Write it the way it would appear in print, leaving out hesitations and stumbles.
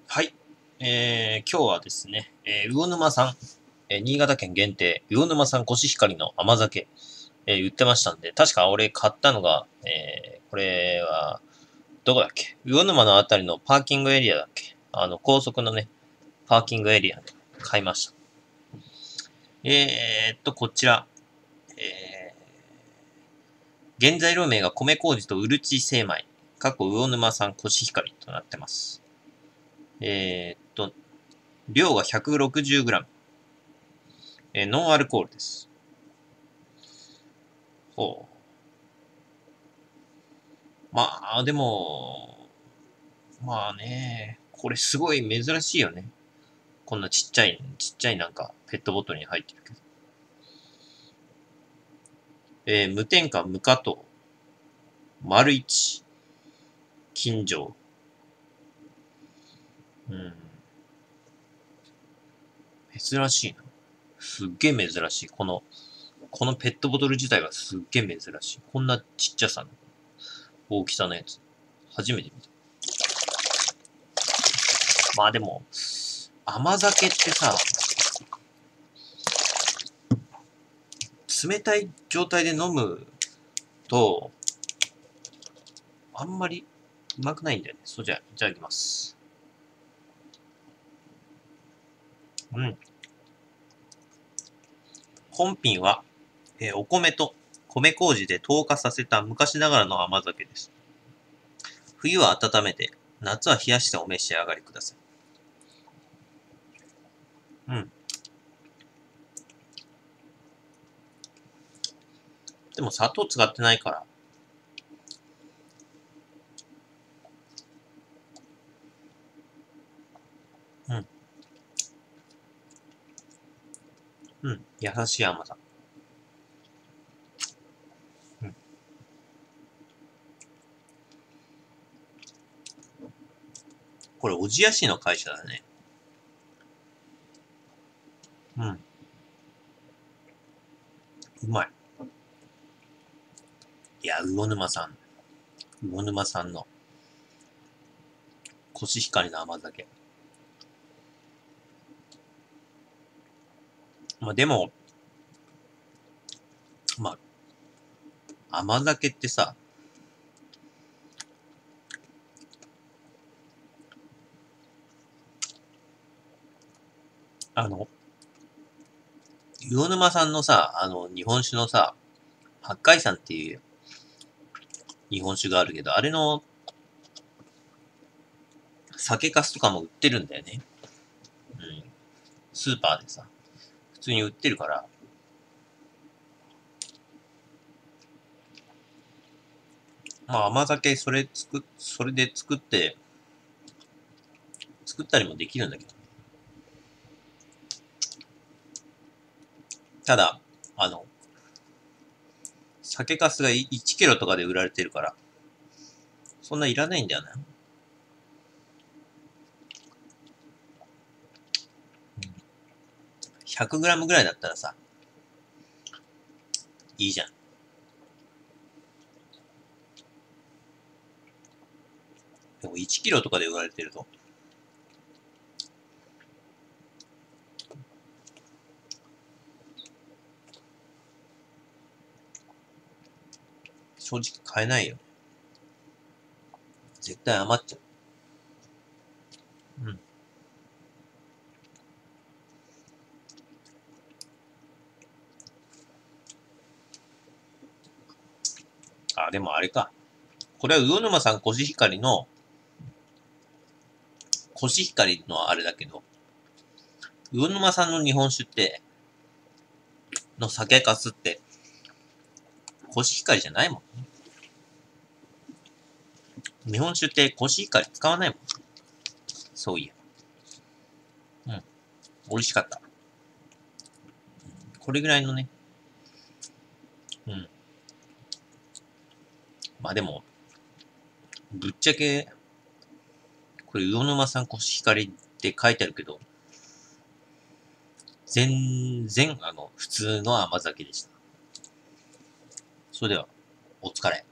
はい。今日はですね、魚沼産、新潟県限定、魚沼産コシヒカリの甘酒、売ってましたんで、確か俺買ったのが、これは、どこだっけ、魚沼のあたりのパーキングエリアだっけ、高速のね、パーキングエリアで買いました。こちら、え原材料名が米麹とうるち精米、魚沼産コシヒカリとなってます。量が 160g、ノンアルコールです。ほう。まあ、でも、まあね、これすごい珍しいよね。こんなちっちゃいなんか、ペットボトルに入ってるけど。無添加、無加糖、丸一、金城。うん。珍しいな。すっげえ珍しい。このペットボトル自体がすっげえ珍しい。こんなちっちゃさの大きさのやつ。初めて見た。まあでも、甘酒ってさ、冷たい状態で飲むと、あんまりうまくないんだよね。そうじゃあ、いただきます。うん。本品は、お米と米麹で糖化させた昔ながらの甘酒です。冬は温めて、夏は冷やしてお召し上がりください。うん。でも砂糖使ってないから、うん。うん。優しい甘さ。うん。これ、小千谷市の会社だね。うん。うまい。いや、魚沼さん。魚沼さんのコシヒカリの甘酒。まあ、でも、まあ、甘酒ってさ、あの、魚沼さんのさ、日本酒のさ、八海山っていう日本酒があるけど、あれの酒粕とかも売ってるんだよね。うん。スーパーでさ、普通に売ってるから、まあ甘酒それで作ったりもできるんだけど。ただ、あの、酒粕が1キロとかで売られてるから、そんないらないんだよね。100グラムぐらいだったらさ、いいじゃん。でも1キロとかで売られてると、正直買えないよ。絶対余っちゃう。うん。あ、でもあれか。これは魚沼さんコシヒカリの、コシヒカリのあれだけど、魚沼さんの日本酒って、の酒粕って、コシヒカリじゃないもんね。日本酒ってコシヒカリ使わないもん。そういや。うん。美味しかった。これぐらいのね。うん。まあでも、ぶっちゃけ、これ魚沼産コシヒカリって書いてあるけど、全然、普通の甘酒でした。それでは、お疲れ。